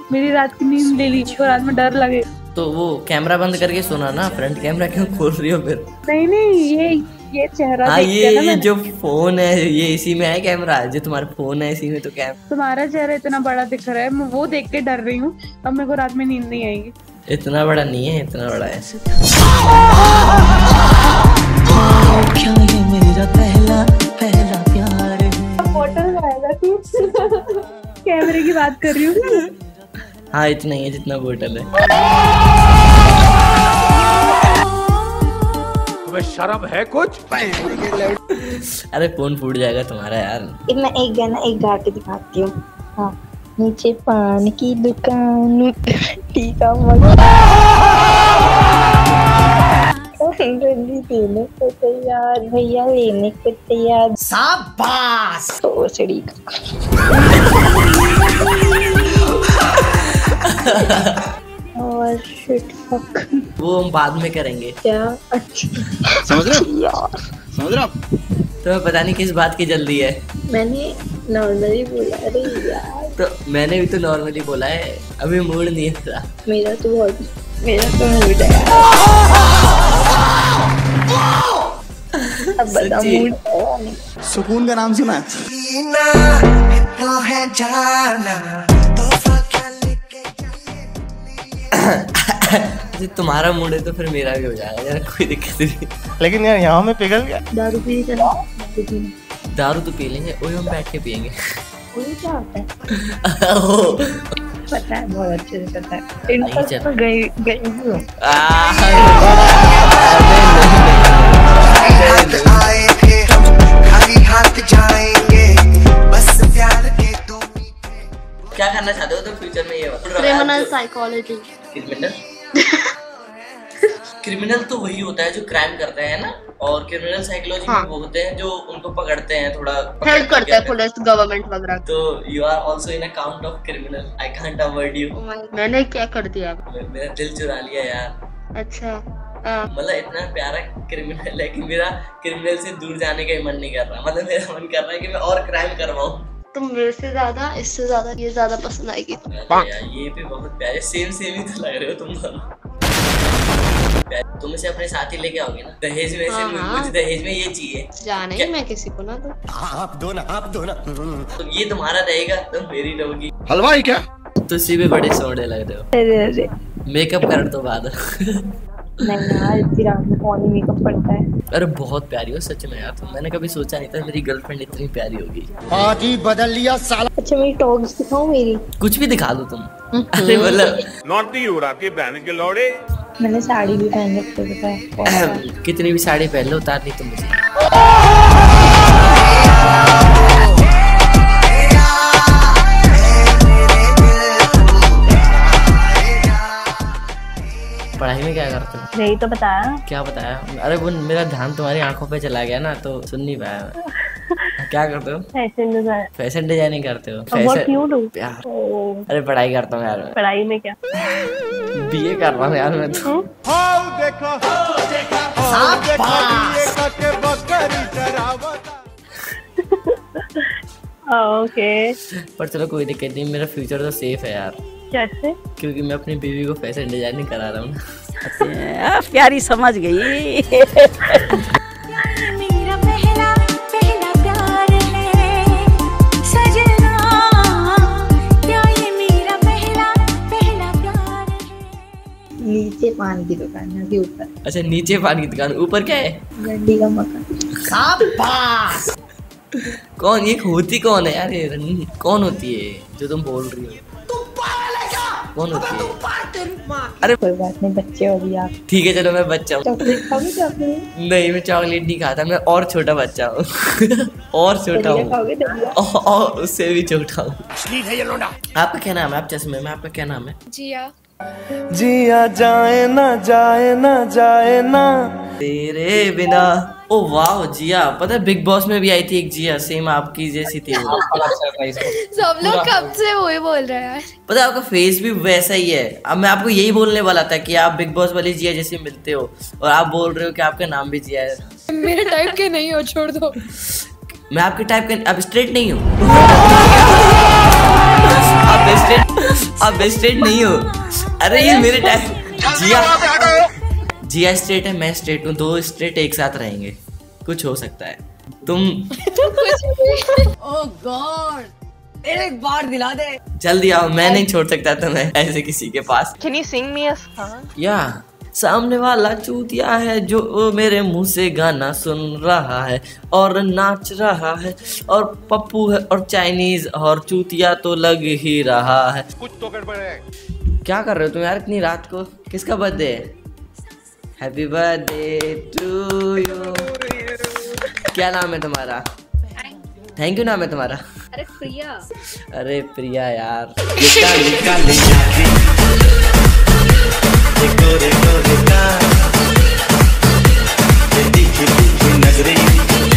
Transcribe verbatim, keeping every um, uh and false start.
मेरी रात की नींद ले ली और रात में डर लगे। तो वो कैमरा बंद करके सोना ना, फ्रंट कैमरा क्यों खोल रही हो फिर? नहीं नहीं, ये ये चेहरा हाँ, देख ये, के ना ये जो फोन है ये इसी में है कैमरा, जो तुम्हारा फोन है इसी में तो कैमरा। तुम्हारा चेहरा इतना बड़ा दिख रहा है, मैं वो देख के डर रही हूँ। अब मेरे को रात में नींद नहीं आएगी। इतना बड़ा नहीं है, इतना बड़ा है। क्या ये मेरा पहला पहला प्यार है? बोतल आएगा तू कैमरे की बात कर रही हूँ। हाँ, इतना ही है जितना बोतल है। तुम्हें शर्म है कुछ? अरे फोन फूट जाएगा तुम्हारा यार। मैं एक गाना एक गा के दिखाती हूँ। हाँ, नीचे पान की दुकान टीका देने को तैयार, भैया लेने को तैयार। शाबाश। सोचड़ी और शिट फक। वो हम बाद में करेंगे। क्या? अच्छा समझ रहे हो यार, समझ रहे हो? तुम्हें पता नहीं किस बात की जल्दी है। मैंने नॉर्मली बोला। अरे यार, तो मैंने भी तो नॉर्मली बोला है, अभी मूड नहीं है मेरा। मेरा तो बहुत मेरा तो मूड है। अब बता मूड है। सुकून का नाम सुना है? तुम्हारा मूड है तो फिर मेरा भी हो जाएगा यार, कोई दिक्कत नहीं। लेकिन यार यहाँ में पिघल गया। दारू पी चला। दारू तो पी लेंगे, वही हम बैठ के पियेंगे। क्या होता है? पता है, बहुत अच्छे से पता है। इन पर तो गई गई हूँ। क्या करना चाहते हो तो फ्यूचर में? ये क्रिमिनल साइकोलॉजी। क्रिमिनल क्रिमिनल तो वही होता है जो क्राइम करते हैं ना, और क्रिमिनल साइकोलॉजी में वो होते हैं जो उनको पकड़ते हैं, थोड़ा हेल्प करते हैं पुलिस गवर्नमेंट वगैरह। तो you are also in account of criminal. I can't avoid you. मैंने क्या कर दिया? मेरा दिल चुरा लिया यार। अच्छा, मतलब इतना प्यारा क्रिमिनल है कि मेरा क्रिमिनल से दूर जाने का ही मन नहीं कर रहा। मतलब मेरा मन कर रहा है कि मैं और क्राइम करवाऊं। तुम मेरे से ज्यादा इससे ज्यादा ये ज्यादा पसंद आएगी। यार ये भी बहुत प्यारे, सेम सेम ही तो लग रहे हो तुम दोनों। तुम इसे अपने साथ ही लेके आओगे ना? दहेज में से मुझे दहेज में ये चाहिए। जाने ही मैं किसी को ना दो। आप दो ना, आप दो ना। तो ये तुम्हारा रहेगा, तुम मेरी रहोगी। हलवाई क्या? तो इसी भी बड़े सोने लग रहे हो। अरे अरे, मेकअप कर दो बाद। नहीं यार, इतनी रात में कौन ही मेकअप करता है? अरे बहुत प्यारी हो सच में यार तुम। मैंने कभी सोचा नहीं था मेरी गर्लफ्रेंड इतनी प्यारी होगी। आज ही बदल लिया साला। अच्छा, मेरी टॉग्स दिखाओ मेरी। कुछ भी दिखा दो तुम। अरे मतलब नॉटी हो आपके बहन के लौड़े। मैंने साड़ी भी पहन रखी है। कितनी भी साड़ी पहन लो, उतारनी तुम मुझे। पढ़ाई में क्या करते हो? यही तो बताया। क्या बताया? अरे वो मेरा ध्यान तुम्हारी आंखों पे चला गया ना, तो सुन नहीं पाया। क्या करते हो? Fashion design. फैशन डिजाइनिंग करते हो? फैशन यार। अरे पढ़ाई करता हूँ यार। पढ़ाई में क्या? बीए कर रहा हूँ यार मैं तो। ओके, पर चलो कोई दिक्कत नहीं, मेरा फ्यूचर तो सेफ है यार। कैसे? क्योंकि मैं अपनी बीवी को फैशन डिजाइनिंग करा रहा हूँ। प्यारी समझ गई। नीचे पान की दुकान है के ऊपर। अच्छा, नीचे पान की दुकान, ऊपर क्या है? गंडी का मकान। शाबाश। कौन ये होती कौन है यार? ये कौन होती है जो तुम बोल रही हो? कौन होती है? अरे कोई बात नहीं, बच्चे हो भी आप। ठीक है चलो मैं बच्चा हूँ। चॉकलेट खाओगे? चॉकलेट नहीं, मैं चॉकलेट नहीं खाता, मैं और छोटा बच्चा हूँ। और छोटा हूँ, और उससे भी छोटा हूँ। आपका क्या नाम है? आप चश्मे में, आपका क्या नाम है? जिया। जिया जाए ना जाए ना जाए ना तेरे बिना। ओ वाह जिया, पता है बिग बॉस में भी आई थी एक जिया, सेम आपकी जैसी थी वो। सब लोग कब से वही बोल रहे हैं। पता है आपका फेस भी वैसा ही है। अब मैं आपको यही बोलने वाला था कि आप बिग बॉस वाली जिया जैसे मिलते हो, और आप बोल रहे हो कि आपका नाम भी जिया है। मेरे टाइप के नहीं हो, छोड़ दो। मैं आपके टाइप के, आप स्ट्रेट नहीं हो। आप स्ट्रेट आप स्ट्रेट नहीं हो। अरे ये मेरे टाइम जिया जिया स्ट्रेट है, मैं स्ट्रेट हूँ, दो स्ट्रेट एक साथ रहेंगे, कुछ हो सकता है। तुम ओह गॉड, एक बार दिला दे जल्दी आओ, मैं नहीं छोड़ सकता तुम्हें ऐसे किसी के पास। Can you sing me a song? या सामने वाला चूतिया है जो मेरे मुंह से गाना सुन रहा है और नाच रहा है, और पप्पू है और चाइनीज और चूतिया तो लग ही रहा है। कुछ तो गड़बड़ है। क्या कर रहे हो तुम यार इतनी रात को? किसका बर्थडे है? Happy birthday to you. क्या नाम है तुम्हारा? थैंक यू नाम है तुम्हारा? अरे प्रिया। अरे प्रिया यार, निकाल निकाल देखो देखो देखा, देखी देखी नजरें